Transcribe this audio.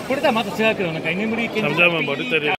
これとはまた違うけど、なんか居眠り系の。 잠자면 머리 때리